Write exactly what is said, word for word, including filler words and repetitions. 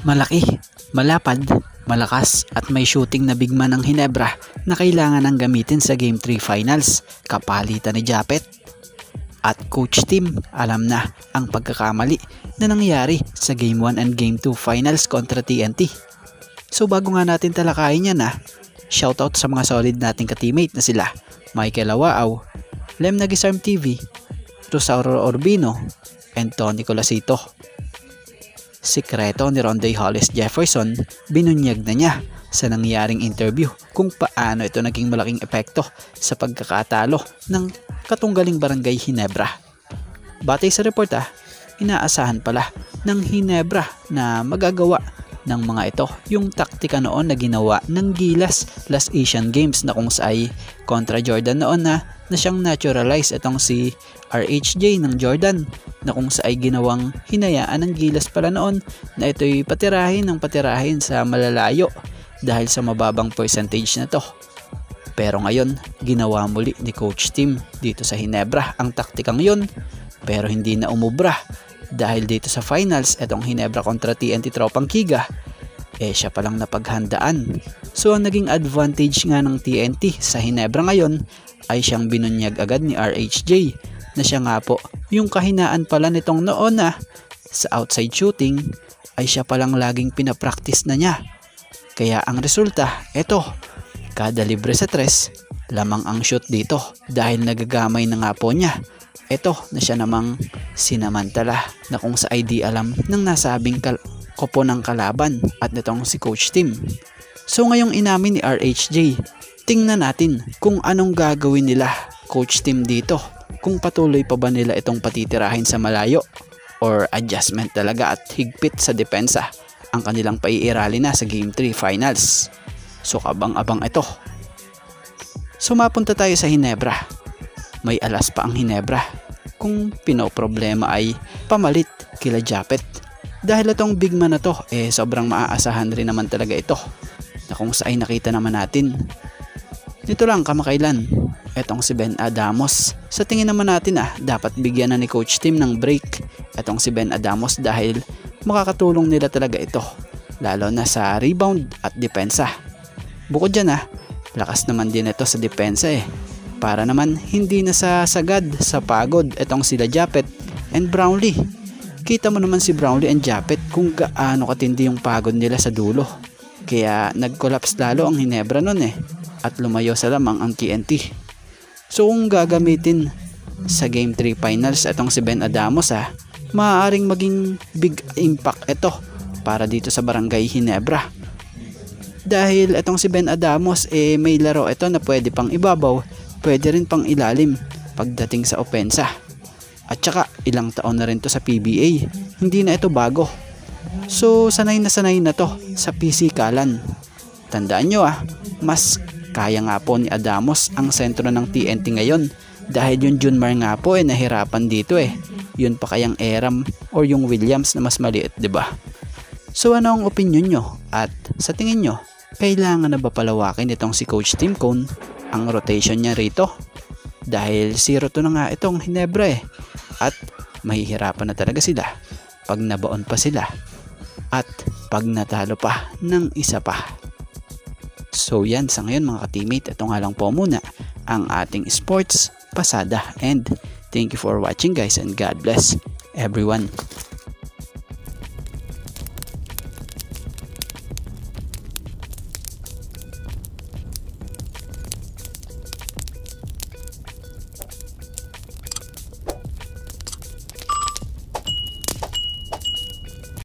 Malaki, malapad, malakas at may shooting na big man ng Hinebra na kailangan ng gamitin sa Game three Finals, kapalitan ni Japet. At Coach Tim alam na ang pagkakamali na nangyari sa Game one and Game two Finals kontra T N T. So bago nga natin talakayin yan ah, shoutout sa mga solid nating ka-teammate na sila Michael Awaaw, Lem Nagisarm T V, Rosauro Orbino, and Tony Colasito. Sikreto ni Ronday Hollis Jefferson, binunyag na niya sa nangyaring interview kung paano ito naging malaking epekto sa pagkakatalo ng katunggaling Barangay Hinebra. Batay sa report ah, inaasahan pala ng Hinebra na magagawa ng mga ito yung taktika noon na ginawa ng Gilas last Asian Games na kung saay kontra Jordan noon na na siyang naturalize itong si R H J ng Jordan na kung saay ginawang hinayaan ng Gilas pala noon na ito'y patirahin ng patirahin sa malalayo dahil sa mababang percentage na to. Pero ngayon, ginawa muli ni Coach Tim dito sa Hinebra ang taktikang yun, pero hindi na umubra dahil dito sa finals itong Hinebra kontra T N T Tropang Kiga, eh siya palang napaghandaan. So ang naging advantage nga ng T N T sa Hinebra ngayon ay siyang binunyag agad ni R H J na siya nga po yung kahinaan pala nitong noon na sa outside shooting ay siya palang laging pinapractice na niya. Kaya ang resulta, eto, kada libre sa tres, lamang ang shoot dito dahil nagagamay na nga po niya. Eto na siya namang sinamantala na kung sa I D alam ng nasabing kal- kopo ng kalaban at nitong si Coach Tim. So ngayong inamin ni R H J, tingnan natin kung anong gagawin nila Coach Tim dito, kung patuloy pa ba nila itong patitirahin sa malayo or adjustment talaga at higpit sa depensa ang kanilang paiirali na sa Game three Finals. So kabang-abang ito. So mapunta tayo sa Hinebra. May alas pa ang Hinebra kung pinoproblema ay pamalit kila Japet. Dahil itong big man na to, eh sobrang maaasahan rin naman talaga ito na kung saan nakita naman natin. Dito lang kamakailan, etong si Ben Adamos. Sa tingin naman natin ah, dapat bigyan na ni Coach Tim ng break etong si Ben Adamos dahil makakatulong nila talaga ito, lalo na sa rebound at depensa. Bukod dyan ah, lakas naman din ito sa depensa eh, para naman hindi na sasagad sa pagod etong sila Japet and Brownlee. Kita mo naman si Brownlee and Japet kung gaano katindi yung pagod nila sa dulo. Kaya nag-collapse lalo ang Hinebra nun eh, at lumayo sa lamang ang T N T. So kung gagamitin sa Game three Finals etong si Ben Adamos ah, maaaring maging big impact ito para dito sa Barangay Hinebra. Dahil etong si Ben Adamos eh may laro ito na pwede pang ibabaw, pwede rin pang ilalim pagdating sa opensa. At saka ilang taon na rin to sa P B A, hindi na ito bago. So sanay na sanay na to sa pisikalan. Tandaan nyo ah, mas kaya nga po ni Adamos ang sentro ng T N T ngayon dahil yung Junmar nga po eh nahirapan dito eh. Yun pa kayang Eram or yung Williams na mas maliit, diba? So ano ang opinion nyo? At sa tingin nyo, kailangan na ba palawakin itong si Coach Tim Cone ang rotation niya rito? Dahil zero to na nga itong Hinebra eh. At mahihirapan na talaga sila pag nabaon pa sila at pag natalo pa ng isa pa. So yan, sa ngayon mga ka-teammate, ito nga lang po muna ang ating sports pasada, and thank you for watching guys, and God bless everyone.